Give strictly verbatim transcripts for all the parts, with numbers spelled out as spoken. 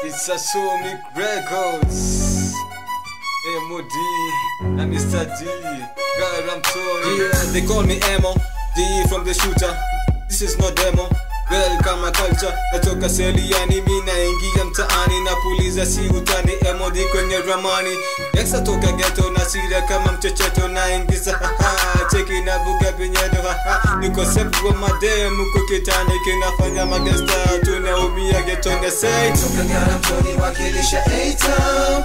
It's a Sonic Records. M O D and Mister D. God, I'm sorry. Yeah, they call me Emo D from the shooter. This is no demo. Welcome my culture. Natoka Seliani, mina ingia mtaani na puliza si utani. M O D kwenye ramani. Yaksa toka ghetto na sira kama mchecheto na ingiza haha. Cheki na buga pinyedo haha. Niko sepu wa mademu kukitani kinafanya magesta. Tunaumia ghetto ngesei. Toka gara mtoni wakilisha A-Town.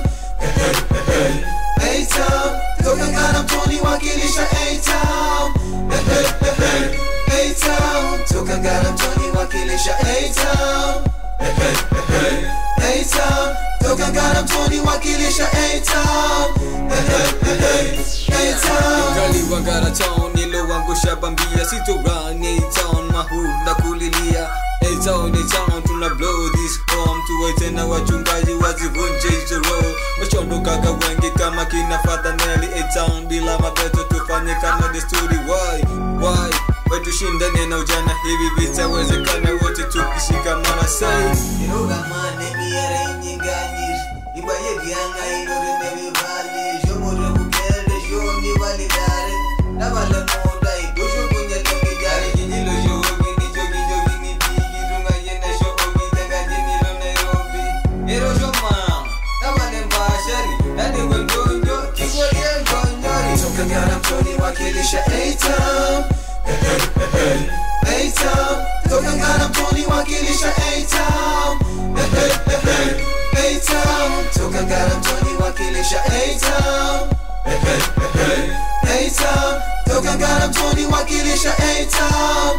A-Town. Toka gara mtoni wakilisha A-Town. A-Town. Toka gara mtoni wakilisha A-Town. A-Town. Toka gara mtoni wakilisha A-Town. A-Town. Kali wa gara town nilo wangusha bambia. Sito run A-Town mahu na kulilia. A-Town, A-Town, tuna blow this home. Tuwaite na wachungaji wazivunje hizo roho. Wachondokaga wengi kama kina Father Nelly. A-Town bila mabeto tufanye kama desturi. Why, why, why tushindane na ujana hivi vitawezekana wote tukishikamana. Say Iroga mane miere inyinganyir. Ibaye dianga ilore nevi vali. Jomore bukele joni validare. Na vale monda idosho kunya lengi jari. Jinilo jogi ni jogi jogi ni pigi. Dunga yena shogi tenga jinilo Nairobi. Ero shoma na vale mbashari. Nani wengonjo kikori engonyori. Toka gara mtoni wakilisha A-Town. A-Town. Toka gara mtoni wakilisha A-Town. A-Town. Toka gara mtoni wakilisha A-Town. A-Town. Toka gara mtoni wakilisha A-Town.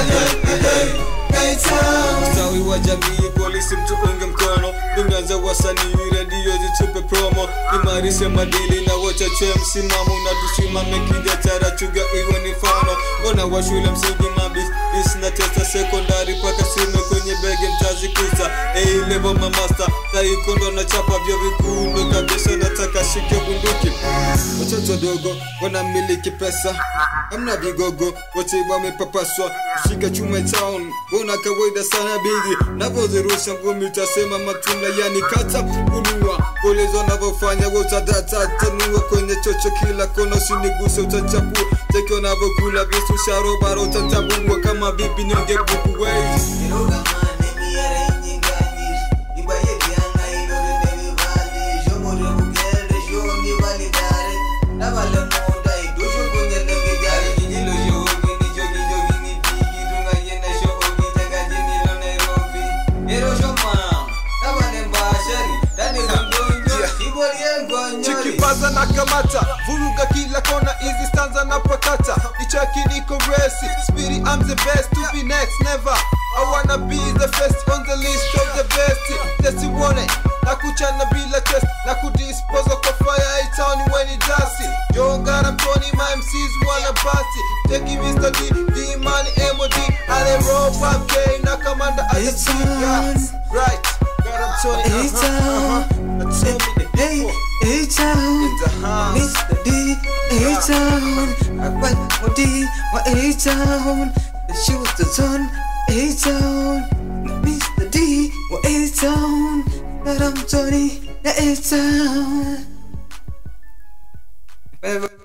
A-Town. Ustawi wa jamii, polisi mtuunge mkono. Tumeanza wasanii, radio zitupe promo. Imarishe madili na wachache msimamo. Na tusimame kibiashara, chuga iwe ni mfano. Wana wa shule msingi mabis, bis na testa sekondari paka sime kwenye bege mtazi kusa. A-level ma master, taikondo na chapa vya vikundo kabisa nataka shike bunduki. Watoto dogo, wanamiliki pesa. Hamna vigogo, wote wamepapaswa. Shika chuma town, bona kawaida sana bigi. Navozirusha ngumi utasema matunda yani kata kunua. Polezo navofanya utadata tanua kwenye chocho kila kona usiniguse utachapua. Teki wanavokula visu sharobaro utatabua kama bibi nyonge buku wey. Iroga mane miere inyinganyir. Ibaye dianga ilore nevi vali. Jomore bukele joni validare. Na vale monda idosho kunya lengi jari. Jinilo jogi ni jogi jogi ni pigi. Dunga yena shogi tenga jinilo Nairobi. Ero shoma na vale mbashari. Nani wengonjo kikori engonyori. Chikipaza na kamata, vuruga kila kona, easy stanza na pakata. Nichaki niko resi, Speedy I'm the best, to be next never. I wanna be the first on the list of the best. Testi wone, na kuchana bila test, na kudispose kwa fire A-Town when it does it. Yo gara mtoni, my M Cs wanna bust it. Take Mister D, D-Money, M O D, Ale Rob, five K, na kamanda at the A-Town. right, gara mtoni, uh-huh, uh-huh. That's all me, Hey, A-Town. in the house. Mister D, A-Town. Well, M O D, my A-Town. The shooter's on A-Town. Mister D, my A-Town. That I'm Tony, the A-Town.